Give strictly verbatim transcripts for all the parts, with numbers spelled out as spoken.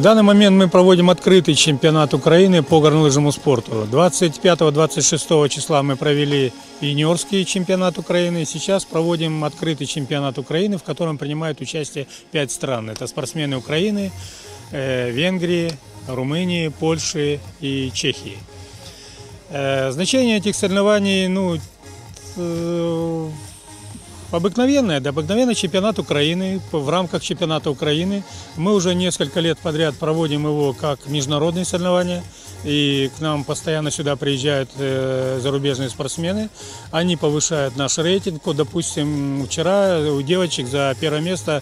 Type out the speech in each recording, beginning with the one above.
данный момент мы проводим открытый чемпионат Украины по горнолыжному спорту. двадцать пятого — двадцать шестого числа мы провели юниорский чемпионат Украины. Сейчас проводим открытый чемпионат Украины, в котором принимают участие пять стран. Это спортсмены Украины, э, Венгрии, Румынии, Польши и Чехии. Э, значение этих соревнований, ну, э, обыкновенное, да, обыкновенный чемпионат Украины. В рамках чемпионата Украины мы уже несколько лет подряд проводим его как международные соревнования. И к нам постоянно сюда приезжают э, зарубежные спортсмены. Они повышают наш рейтинг. Вот, допустим, вчера у девочек за первое место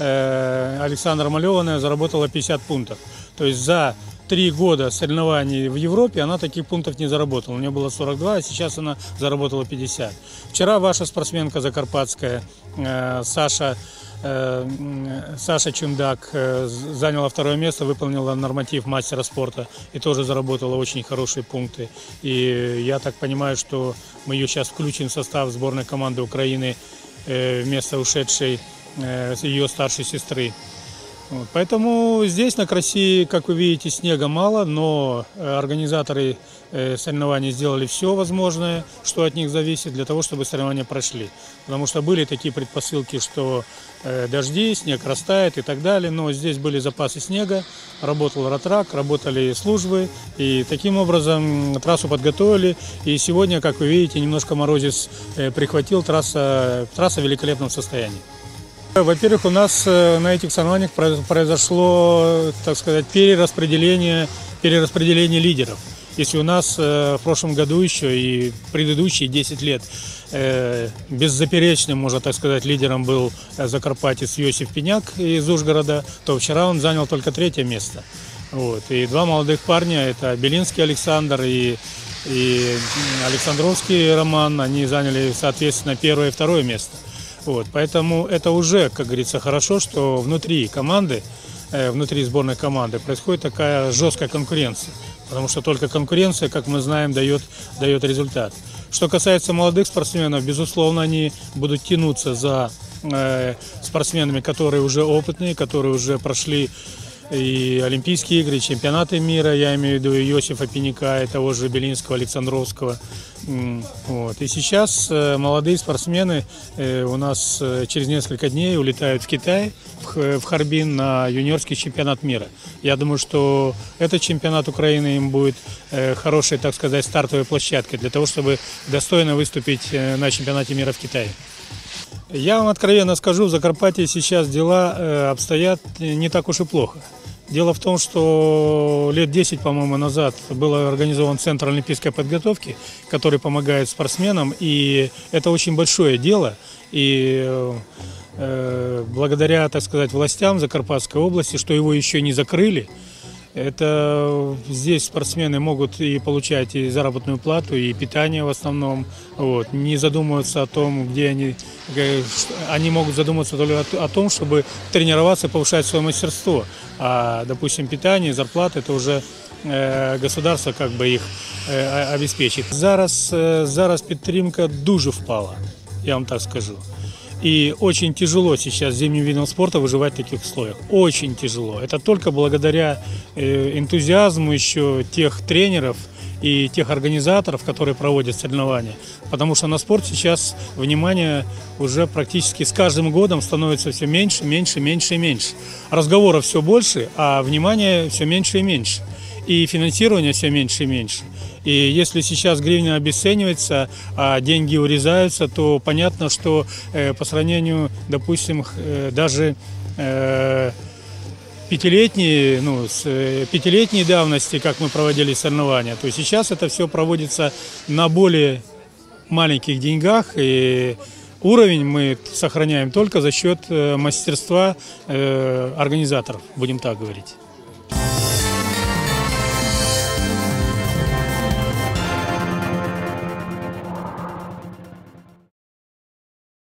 э, Александра Малевана заработала пятьдесят пунктов. То есть за три года соревнований в Европе она таких пунктов не заработала. У нее было сорок два, а сейчас она заработала пятьдесят. Вчера ваша спортсменка закарпатская э, Саша, э, Саша Чундак э, заняла второе место, выполнила норматив мастера спорта и тоже заработала очень хорошие пункты. И я так понимаю, что мы ее сейчас включим в состав сборной команды Украины э, вместо ушедшей э, ее старшей сестры. Вот, поэтому здесь на Краси, как вы видите, снега мало, но организаторы соревнований сделали все возможное, что от них зависит, для того, чтобы соревнования прошли. Потому что были такие предпосылки, что дожди, снег растает и так далее, но здесь были запасы снега, работал ротрак, работали службы, и таким образом трассу подготовили. И сегодня, как вы видите, немножко морозец прихватил, трасса, трасса в великолепном состоянии. Во-первых, у нас на этих соревнованиях произошло, так сказать, перераспределение, перераспределение лидеров. Если у нас в прошлом году еще и предыдущие десять лет беззаперечным, можно так сказать, лидером был закарпатец Йосиф Пеняк из Ужгорода, то вчера он занял только третье место. Вот. И два молодых парня, это Белинский Александр и, и Александровский Роман, они заняли, соответственно, первое и второе место. Вот, поэтому это уже, как говорится, хорошо, что внутри команды, э, внутри сборной команды происходит такая жесткая конкуренция. Потому что только конкуренция, как мы знаем, дает, дает результат. Что касается молодых спортсменов, безусловно, они будут тянуться за э, спортсменами, которые уже опытные, которые уже прошли и Олимпийские игры, и чемпионаты мира, я имею в виду и Йосифа Пеняка, и того же Белинского, Александровского. Вот. И сейчас молодые спортсмены у нас через несколько дней улетают в Китай, в Харбин, на юниорский чемпионат мира. Я думаю, что этот чемпионат Украины им будет хорошей, так сказать, стартовой площадкой для того, чтобы достойно выступить на чемпионате мира в Китае. Я вам откровенно скажу, в Закарпатье сейчас дела обстоят не так уж и плохо. Дело в том, что лет десять, по-моему, назад был организован Центр олимпийской подготовки, который помогает спортсменам, и это очень большое дело. И э, благодаря, так сказать, властям Закарпатской области, что его еще не закрыли, это здесь спортсмены могут и получать и заработную плату, и питание в основном. Вот. Не задумываться о том, где они... Они могут задуматься только о том, чтобы тренироваться, повышать свое мастерство. А, допустим, питание, зарплата, это уже э, государство как бы их э, обеспечит. Зараз, э, зараз підтримка дуже впала, я вам так скажу. И очень тяжело сейчас зимним видам спорта выживать в таких условиях. Очень тяжело. Это только благодаря э, энтузиазму еще тех тренеров и тех организаторов, которые проводят соревнования. Потому что на спорт сейчас внимание уже практически с каждым годом становится все меньше, меньше, меньше и меньше. Разговоров все больше, а внимания все меньше и меньше. И финансирование все меньше и меньше. И если сейчас гривна обесценивается, а деньги урезаются, то понятно, что э, по сравнению, допустим, э, даже э, пятилетние, ну, с э, пятилетней давности, как мы проводили соревнования, то сейчас это все проводится на более маленьких деньгах, и уровень мы сохраняем только за счет э, мастерства э, организаторов, будем так говорить.